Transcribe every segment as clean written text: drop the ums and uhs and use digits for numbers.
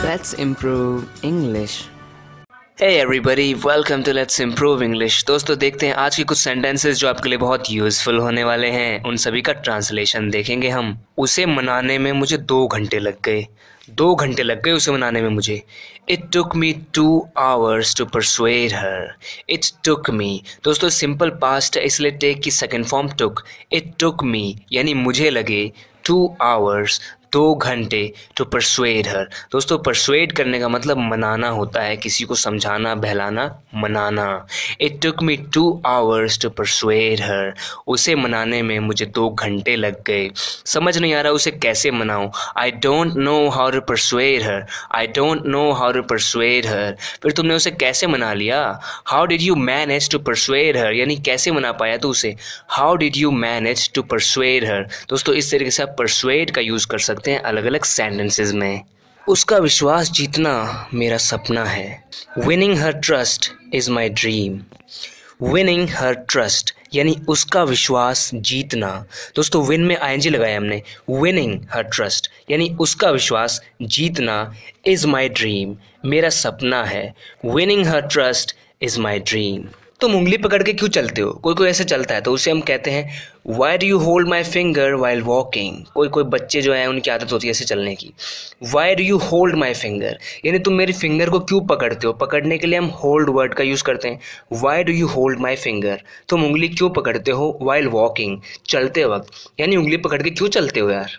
Let's improve English. Hey everybody, welcome to Let's Improve English. दोस्तों देखते हैं आज के कुछ सेंटेंसेस जो आपके लिए बहुत यूज़फुल होने वाले हैं। उन सभी का ट्रांसलेशन देखेंगे हम। उसे मनाने में मुझे 2 घंटे लग गए। 2 घंटे लग गए उसे मनाने में मुझे। It took me 2 hours to persuade her. It took me. दोस्तों सिंपल पास्ट है इसलिए टेक की second form took. It took me यानी मुझे लगे 2 hours 2 घंटे टू परसुएड हर। दोस्तों परसुएड करने का मतलब मनाना होता है, किसी को समझाना, बहलाना, मनाना। It took me 2 hours to persuade her. उसे मनाने में मुझे 2 घंटे लग गए। समझ नहीं आ रहा उसे कैसे मनाऊं। I don't know how to persuade her. I don't know how to persuade her. फिर तुमने उसे कैसे मना लिया? How did you manage to persuade her यानी कैसे मना पाया तू उसे? How did you manage to persuade her. दोस्तों इस तरीके से आप परसुएड का यूज़ कर सकते हैं अलग अलग सेंटेंसेस में। उसका विश्वास जीतना मेरा सपना है। Winning her trust is my dream. Winning her trust यानी उसका विश्वास जीतना। दोस्तों विन में आईएनजी लगाया हमने। विनिंग हर ट्रस्ट यानी उसका विश्वास जीतना इज़ माई ड्रीम मेरा सपना है। Winning her trust is my dream. तुम उंगली पकड़ के क्यों चलते हो? कोई कोई ऐसे चलता है तो उसे हम कहते हैं why do you hold my finger while walking. कोई कोई बच्चे जो हैं उनकी आदत होती है ऐसे चलने की। Why do you hold my finger यानी तुम मेरी फिंगर को क्यों पकड़ते हो? पकड़ने के लिए हम होल्ड वर्ड का यूज़ करते हैं। Why do you hold my finger तुम उंगली क्यों पकड़ते हो? वाइल वॉकिंग चलते वक्त यानी उंगली पकड़ के क्यों चलते हो यार?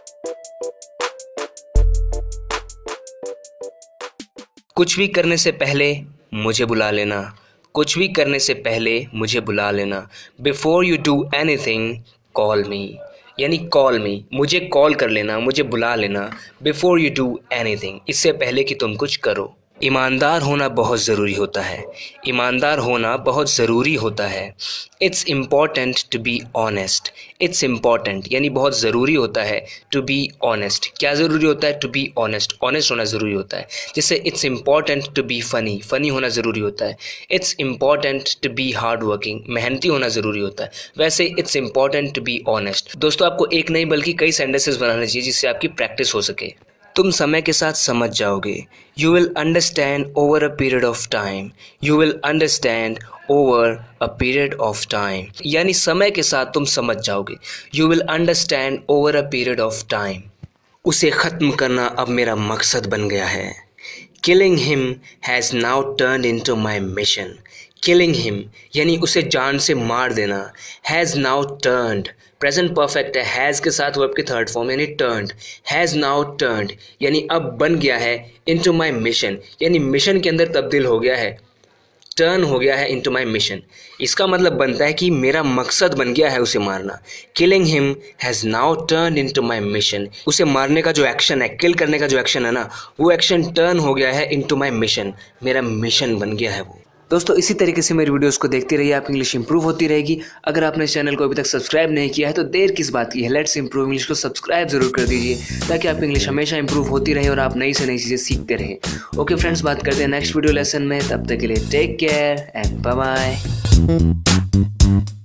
कुछ भी करने से पहले मुझे बुला लेना। कुछ भी करने से पहले मुझे बुला लेना। Before you do anything call me यानी कॉल मी मुझे कॉल कर लेना, मुझे बुला लेना। बिफोर यू डू एनीथिंग इससे पहले कि तुम कुछ करो। ईमानदार होना बहुत ज़रूरी होता है। ईमानदार होना बहुत ज़रूरी होता है। It's important to be honest. It's important यानी बहुत ज़रूरी होता है टू बी ऑनेस्ट। क्या ज़रूरी होता है? To be honest. ऑनेस्ट होना ज़रूरी होता है। जैसे it's important to be funny. Funny होना ज़रूरी होता है। It's important to be hard working. मेहनती होना ज़रूरी होता है। वैसे it's important to be honest. दोस्तों आपको एक नहीं बल्कि कई सेंटेंसेस बनाने चाहिए जिससे आपकी प्रैक्टिस हो सके। तुम समय के साथ समझ जाओगे। You will understand over a period of time. You will understand over a period of time यानी समय के साथ तुम समझ जाओगे। You will understand over a period of time. उसे ख़त्म करना अब मेरा मकसद बन गया है। Killing him has now turned into my mission. Killing him यानी उसे जान से मार देना। Has now turned present perfect है। हैज़ के साथ वर्ब की थर्ड फॉर्म यानी टर्न्ड। हैज़ नाउ टर्न्ड यानी अब बन गया है। इनटू माई मिशन यानी मिशन के अंदर तब्दील हो गया है। टर्न हो गया है इनटू माई मिशन। इसका मतलब बनता है कि मेरा मकसद बन गया है उसे मारना। Killing him has now turn into my mission. उसे मारने का जो एक्शन है, किल करने का जो एक्शन है ना, वो एक्शन टर्न हो गया है इनटू माई मिशन। मेरा मिशन बन गया है वो। दोस्तों इसी तरीके से मेरी वीडियोस को देखते रहिए, आपकी इंग्लिश इंप्रूव होती रहेगी। अगर आपने इस चैनल को अभी तक सब्सक्राइब नहीं किया है तो देर किस बात की है, लेट्स इंप्रूव इंग्लिश को सब्सक्राइब जरूर कर दीजिए ताकि आपकी इंग्लिश हमेशा इंप्रूव होती रहे और आप नई से नई चीज़ें सीखते रहें। ओके फ्रेंड्स, बात करते हैं नेक्स्ट वीडियो लेसन में। तब तक के लिए take care and bye bye.